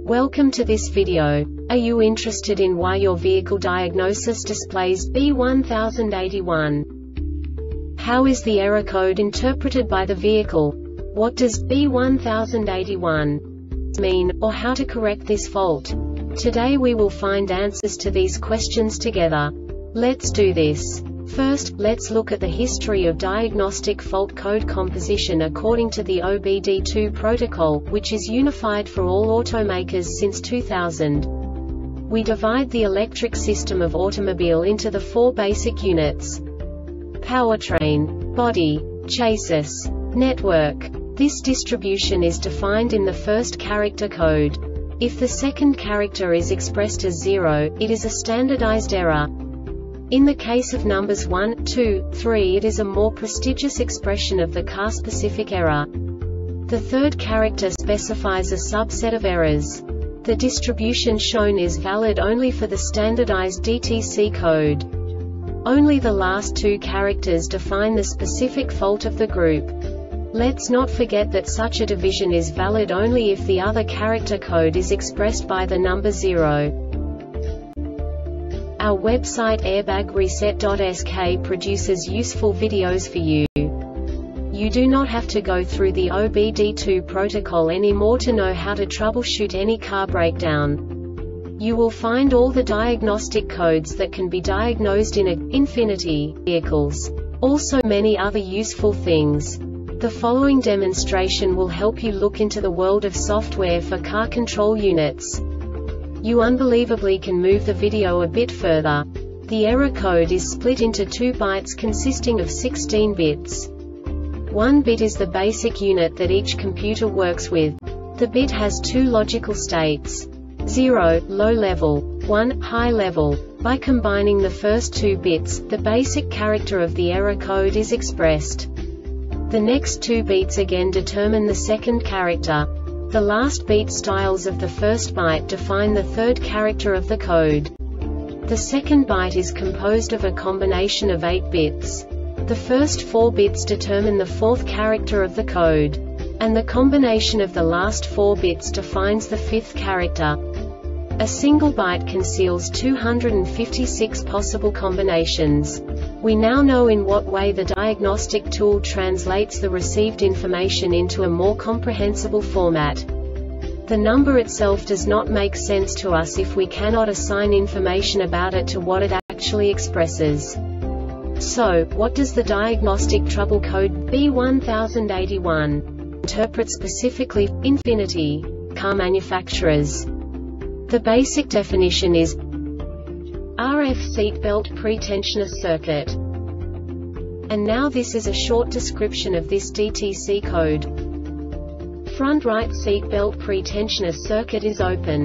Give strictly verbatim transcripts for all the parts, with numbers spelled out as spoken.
Welcome to this video. Are you interested in why your vehicle diagnosis displays B one thousand eighty-one? How is the error code interpreted by the vehicle? What does B one thousand eighty-one mean, or how to correct this fault? Today we will find answers to these questions together. Let's do this. First, let's look at the history of diagnostic fault code composition according to the O B D two protocol, which is unified for all automakers since two thousand. We divide the electric system of automobile into the four basic units: powertrain, body, chassis, network. This distribution is defined in the first character code. If the second character is expressed as zero, it is a standardized error. In the case of numbers one, two, three, it is a more prestigious expression of the car-specific error. The third character specifies a subset of errors. The distribution shown is valid only for the standardized D T C code. Only the last two characters define the specific fault of the group. Let's not forget that such a division is valid only if the other character code is expressed by the number zero. Our website airbag reset dot S K produces useful videos for you. You do not have to go through the O B D two protocol anymore to know how to troubleshoot any car breakdown. You will find all the diagnostic codes that can be diagnosed in a Infiniti vehicles. Also many other useful things. The following demonstration will help you look into the world of software for car control units. You unbelievably can move the video a bit further. The error code is split into two bytes consisting of sixteen bits. One bit is the basic unit that each computer works with. The bit has two logical states: zero, low level, one, high level. By combining the first two bits, the basic character of the error code is expressed. The next two bits again determine the second character. The last beat styles of the first byte define the third character of the code. The second byte is composed of a combination of eight bits. The first four bits determine the fourth character of the code. And the combination of the last four bits defines the fifth character. A single byte conceals two hundred fifty-six possible combinations. We now know in what way the diagnostic tool translates the received information into a more comprehensible format. The number itself does not make sense to us if we cannot assign information about it to what it actually expresses. So, what does the diagnostic trouble code B one thousand eighty-one interpret specifically for Infiniti car manufacturers? The basic definition is R F seatbelt pretensioner circuit. And now this is a short description of this D T C code. Front right seatbelt pretensioner circuit is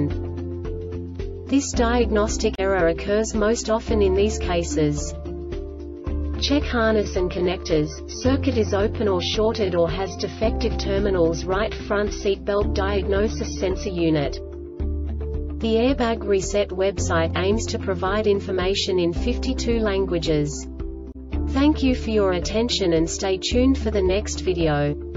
open. This diagnostic error occurs most often in these cases: check harness and connectors, circuit is open or shorted or has defective terminals, right front seatbelt diagnosis sensor unit. The Airbag Reset website aims to provide information in fifty-two languages. Thank you for your attention and stay tuned for the next video.